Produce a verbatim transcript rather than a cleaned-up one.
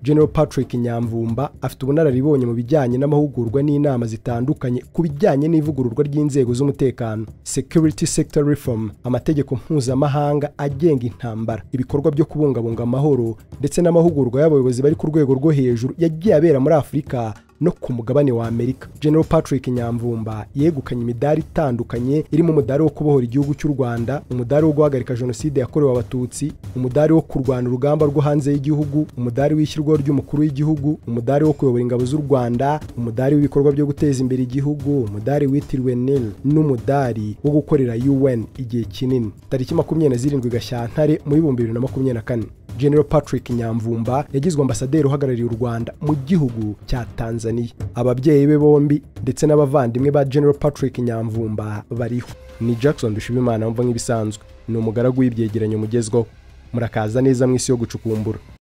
General Patrick Nyamvumba afite ubunararibonye mu bijyanye n'amahugurwa n'inama zitandukanye ku bijyanye n'ivugururwa ry'inzego z'umutekano, security sector reform, amategeko mpuzamahanga agenga intambara, ibikorwa byo kubungabunga amahoro ndetse n'amahugurwa y'abayobozi bari ku rwego rwo hejuru yagiye abera muri Afurika no ku mugabane wa Amerika. General Patrick Nyamvumba yegukanye imidari itandukanye irimo umudari wo kubohora igihugu cy'u Rwanda, umudari wo guhagarika jenoside yakorewe abatutsi, umudari wo kurwana urugamba rwo hanze y'igihugu, umudari w'ishyirwaho ry'umukuru w'igihugu, umudari wo kuyobora ingabo z'u Rwanda, umudari w'ibikorwa byo guteza imbere igihugu, umudari witiriwe Nil n'umudari wo gukorera U N igihe kinini. Tariki makumyabiri na zirindwi Gashyantare muri bibiri na makumyabiri na kane. General Patrick Nyamvumba yagizwe ambasaderi uhagarariye u Rwanda mu gihugu cya Tanzania. Ababyeyi be bombi ndetse n'abavandimwe ba General Patrick Nyamvumba bariho. Ni Jackson Dushimimana wumva nk'ibisanzwe, ni umugaragu w'ibyegeranyo mugezweho. Murakaza neza mu isi yo gucukumbura.